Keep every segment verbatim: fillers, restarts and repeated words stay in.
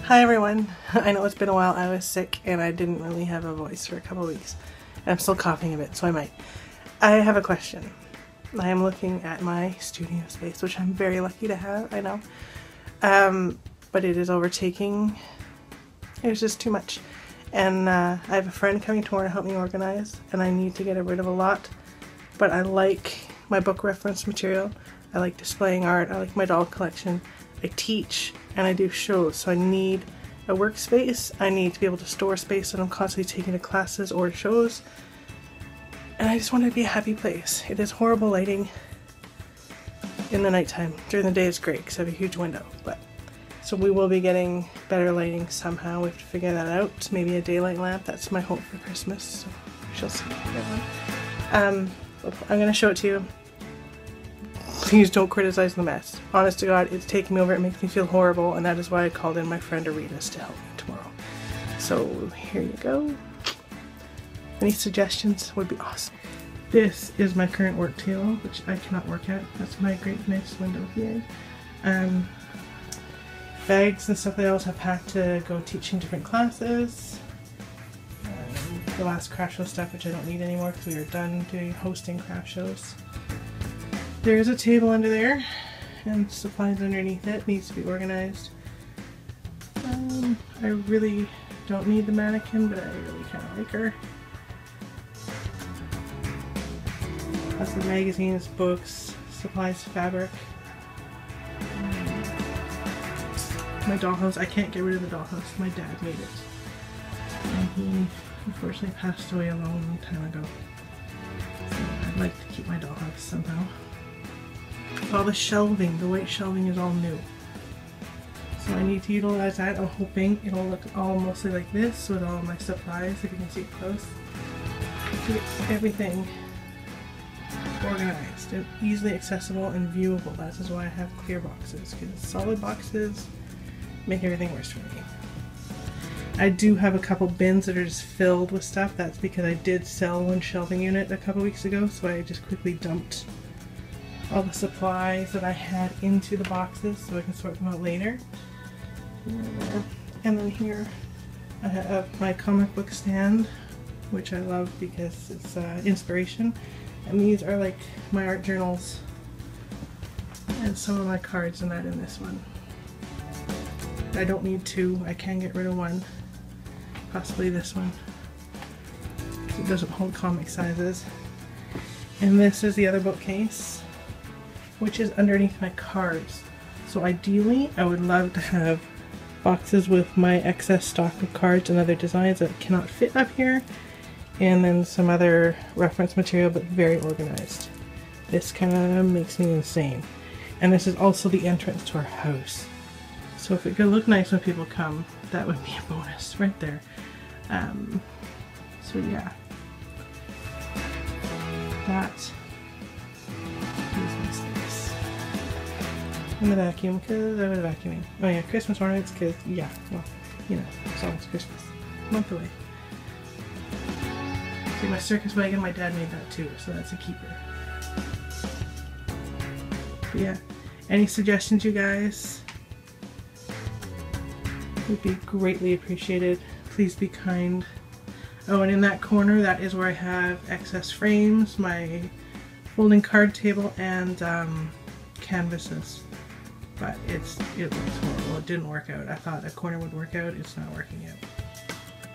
Hi everyone. I know it's been a while. I was sick and I didn't really have a voice for a couple of weeks. And I'm still coughing a bit, so I might. I have a question. I am looking at my studio space, which I'm very lucky to have, I know. Um, but it is overtaking. It's just too much. And uh, I have a friend coming tomorrow to help me organize, and I need to get rid of a lot. But I like my book reference material. I like displaying art. I like my doll collection. I teach and I do shows, so I need a workspace. I need to be able to store space that I'm constantly taking to classes or shows. And I just want it to be a happy place. It is horrible lighting in the nighttime. During the day it's great because I have a huge window. But so we will be getting better lighting somehow. We have to figure that out. Maybe a daylight lamp. That's my hope for Christmas. So we shall see. Um, I'm going to show it to you. Please don't criticize the mess. Honest to God, it's taking me over. It makes me feel horrible, and that is why I called in my friend Arenas to help me tomorrow. So here you go. Any suggestions would be awesome. This is my current work table, which I cannot work at. That's my great nice window here. Um, bags and stuff that I also have packed to go teaching different classes. Um, the last craft show stuff, which I don't need anymore because we are done doing hosting craft shows. There's a table under there and supplies underneath it. Needs to be organized. Um, I really don't need the mannequin, but I really kind of like her. Lots of magazines, books, supplies, fabric. Um, my dollhouse. I can't get rid of the dollhouse. My dad made it. And he unfortunately passed away a long, long time ago. So I'd like to keep my dollhouse somehow. All the shelving, the white shelving is all new. So I need to utilize that. I'm hoping it'll look all mostly like this with all my supplies, if you can see it close. To get everything organized and easily accessible and viewable. That is why I have clear boxes, because solid boxes make everything worse for me. I do have a couple bins that are just filled with stuff. That's because I did sell one shelving unit a couple weeks ago, so I just quickly dumped all the supplies that I had into the boxes so I can sort them out later. And then here I have my comic book stand, which I love because it's uh, inspiration. And these are like my art journals and some of my cards and that in this one. I don't need two. I can get rid of one. Possibly this one. It doesn't hold comic sizes. And this is the other bookcase, which is underneath my cards. So ideally, I would love to have boxes with my excess stock of cards and other designs that cannot fit up here, and then some other reference material, but very organized. This kind of makes me insane. And this is also the entrance to our house. So if it could look nice when people come, that would be a bonus right there. Um, so yeah. That in the vacuum, because I was vacuuming. Oh yeah, Christmas ornaments, because, yeah, well, you know, it's almost Christmas. A month away. See, my circus wagon, my dad made that too, so that's a keeper. But yeah, any suggestions, you guys? Would be greatly appreciated. Please be kind. Oh, and in that corner, that is where I have excess frames, my folding card table, and um, canvases. But it's it looks horrible. It didn't work out. I thought a corner would work out. It's not working out.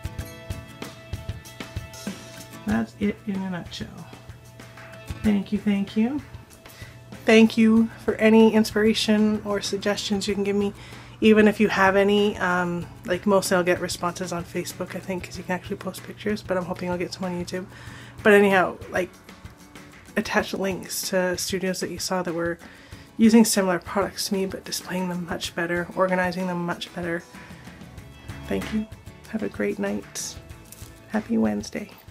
That's it in a nutshell. Thank you, thank you. Thank you for any inspiration or suggestions you can give me. Even if you have any, um, like mostly I'll get responses on Facebook, I think, because you can actually post pictures, but I'm hoping I'll get some on YouTube. But anyhow, like, attach links to studios that you saw that were using similar products to me, but displaying them much better, organizing them much better. Thank you. Have a great night. Happy Wednesday.